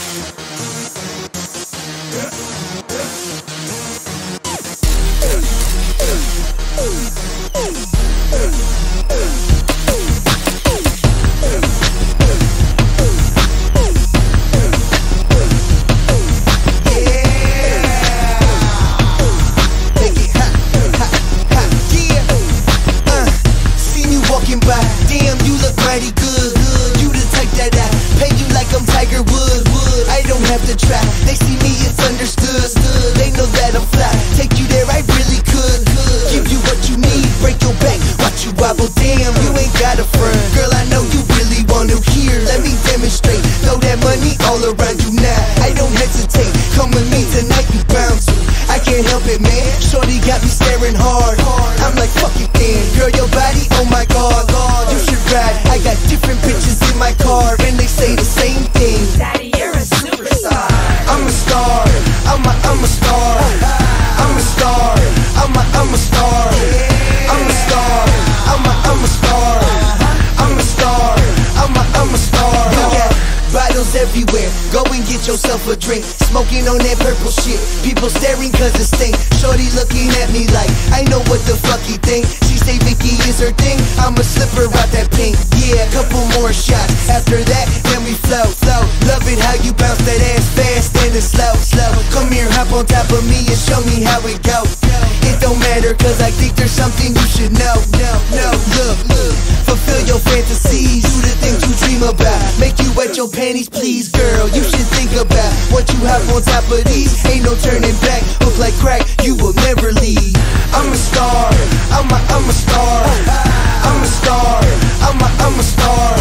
Damn, you look mighty good. You the type that I pay you like I'm Tiger Woods. I don't have to try. They see me, it's understood. They know that I'm fly. Take you there, I really could. Give you what you need, break your back, watch you wobble. Damn, you ain't got a friend. Girl, I know you really want to hear. Let me demonstrate. Throw that money all around you now. I don't hesitate. Come with me tonight, you bound to. I can't help it, man. Shorty got me staring hard. I'm like, fuck it then. Girl, your body, oh my god. You should ride. I got different bitches in my car, and they say the same thing. Daddy, you're a superstar. I'm a star. I'm a star. I'm a star. I'm a star. I'm a star. I'm a star. I'm a star. I'm a star. You got bottles everywhere. Go and get yourself a drink. Smoking on that purple shit. People staring cause it stink. Shorty looking at me like I know what the fuck he think. She say Vicky is her thing. I'ma slip her out that pink. Yeah, a couple more shots. After that, then we flow. Love it how you bounce that ass fast and it's slow. Come here, hop on top of me and show me how it goes. It don't matter cause I think there's something you should know. Look, fulfill your fantasies. Do the things you dream about. Make you wet your panties, please, girl. You should think about what you have on top of these. Ain't no turning back. Look like crack, you will never leave. I'm a star. I'm a star. I'm a star. I'm a star.